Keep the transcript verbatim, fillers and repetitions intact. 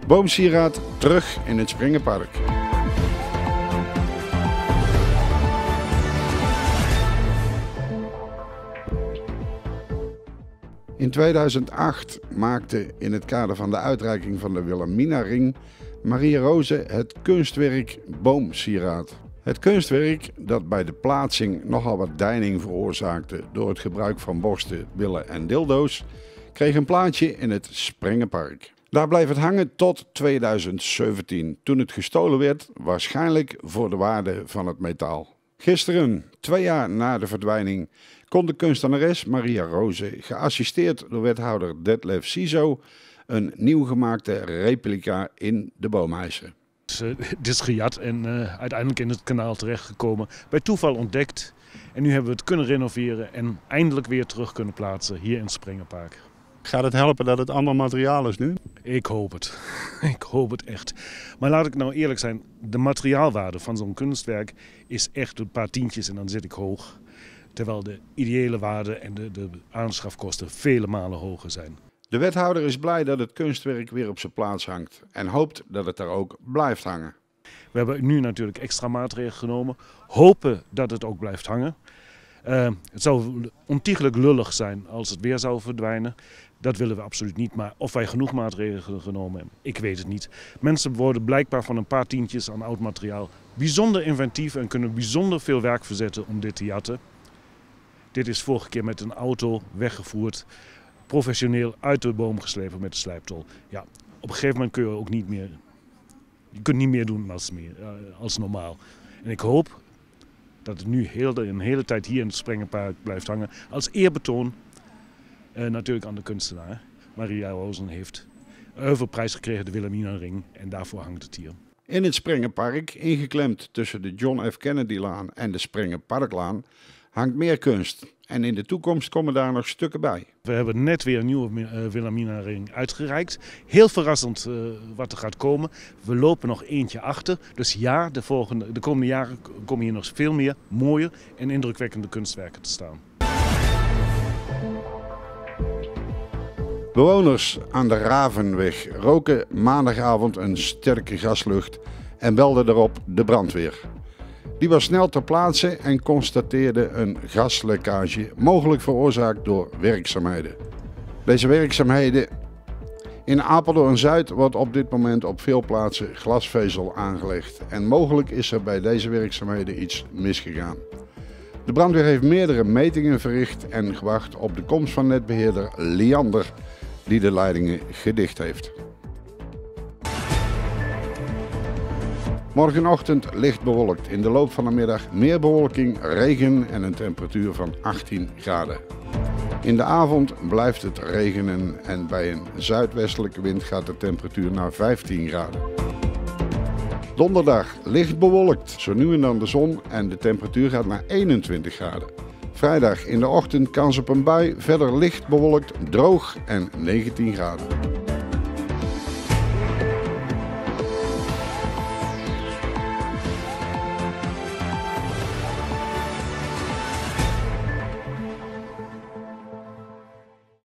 Boomsieraad terug in het Springerpark. In tweeduizend acht maakte in het kader van de uitreiking van de Wilhelminaring Maria Rose het kunstwerk Boomsieraad. Het kunstwerk, dat bij de plaatsing nogal wat deining veroorzaakte door het gebruik van borsten, billen en dildo's, kreeg een plaatsje in het Springerpark. Daar bleef het hangen tot tweeduizend zeventien, toen het gestolen werd, waarschijnlijk voor de waarde van het metaal. Gisteren, twee jaar na de verdwijning, kon de kunstenares Maria Rose, geassisteerd door wethouder Detlef Sizo, een nieuw gemaakte replica in de boom hijsen. Het is gejat en uh, uiteindelijk in het kanaal terechtgekomen, bij toeval ontdekt. En nu hebben we het kunnen renoveren en eindelijk weer terug kunnen plaatsen hier in het Springerpark. Gaat het helpen dat het ander materiaal is nu? Ik hoop het. Ik hoop het echt. Maar laat ik nou eerlijk zijn, de materiaalwaarde van zo'n kunstwerk is echt een paar tientjes en dan zit ik hoog. Terwijl de ideële waarde en de, de aanschafkosten vele malen hoger zijn. De wethouder is blij dat het kunstwerk weer op zijn plaats hangt en hoopt dat het daar ook blijft hangen. We hebben nu natuurlijk extra maatregelen genomen, hopen dat het ook blijft hangen. Uh, het zou ontiegelijk lullig zijn als het weer zou verdwijnen. Dat willen we absoluut niet, maar of wij genoeg maatregelen genomen hebben, ik weet het niet. Mensen worden blijkbaar van een paar tientjes aan oud materiaal bijzonder inventief en kunnen bijzonder veel werk verzetten om dit te jatten. Dit is vorige keer met een auto weggevoerd, professioneel uit de boom geslepen met de slijptol. Ja, op een gegeven moment kun je ook niet meer, je kunt niet meer doen als, meer, als normaal. En ik hoop dat het nu heel de, een hele tijd hier in het Springerpark blijft hangen. Als eerbetoon uh, natuurlijk aan de kunstenaar. Maria Rose heeft heel veel prijs gekregen, de Wilhelminaring, en daarvoor hangt het hier. In het Springerpark, ingeklemd tussen de John F. Kennedy-laan en de Springerparklaan, hangt meer kunst. En in de toekomst komen daar nog stukken bij. We hebben net weer een nieuwe uh, Wilhelminaring uitgereikt. Heel verrassend uh, wat er gaat komen. We lopen nog eentje achter. Dus ja, de, volgende, de komende jaren komen hier nog veel meer mooie en indrukwekkende kunstwerken te staan. Bewoners aan de Ravenweg roken maandagavond een sterke gaslucht en belden erop de brandweer. Die was snel ter plaatse en constateerde een gaslekkage, mogelijk veroorzaakt door werkzaamheden. Deze werkzaamheden in Apeldoorn-Zuid wordt op dit moment op veel plaatsen glasvezel aangelegd en mogelijk is er bij deze werkzaamheden iets misgegaan. De brandweer heeft meerdere metingen verricht en gewacht op de komst van netbeheerder Liander, die de leidingen gedicht heeft. Morgenochtend licht bewolkt, in de loop van de middag meer bewolking, regen en een temperatuur van achttien graden. In de avond blijft het regenen en bij een zuidwestelijke wind gaat de temperatuur naar vijftien graden. Donderdag licht bewolkt, zo nu en dan de zon en de temperatuur gaat naar eenentwintig graden. Vrijdag in de ochtend kans op een bui, verder licht bewolkt, droog en negentien graden.